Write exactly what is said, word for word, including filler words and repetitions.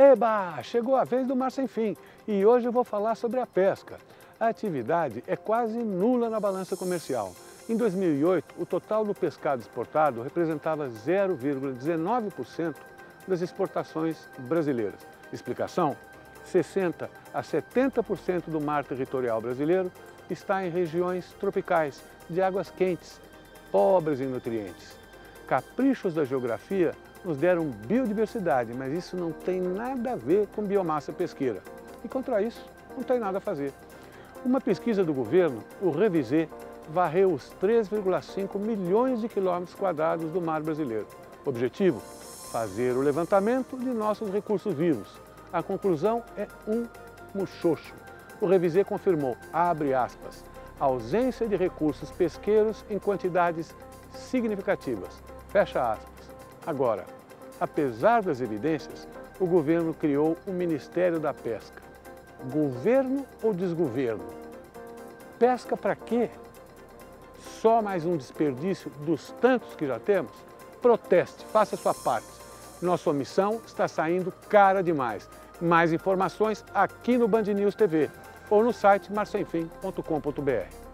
Eba! Chegou a vez do Mar Sem Fim e hoje eu vou falar sobre a pesca. A atividade é quase nula na balança comercial. Em dois mil e oito, o total do pescado exportado representava zero vírgula dezenove por cento das exportações brasileiras. Explicação? sessenta a setenta por cento do mar territorial brasileiro está em regiões tropicais, de águas quentes, pobres em nutrientes. Caprichos da geografia nos deram biodiversidade, mas isso não tem nada a ver com biomassa pesqueira. E contra isso, não tem nada a fazer. Uma pesquisa do governo, o Revisê, varreu os três vírgula cinco milhões de quilômetros quadrados do mar brasileiro. Objetivo? Fazer o levantamento de nossos recursos vivos. A conclusão é um muxoxo. O Revisê confirmou, abre aspas, a ausência de recursos pesqueiros em quantidades significativas, fecha aspas. Agora, apesar das evidências, o governo criou o Ministério da Pesca. Governo ou desgoverno? Pesca para quê? Só mais um desperdício dos tantos que já temos? Proteste, faça a sua parte. Nossa omissão está saindo cara demais. Mais informações aqui no Band News T V ou no site mar sem fim ponto com ponto br.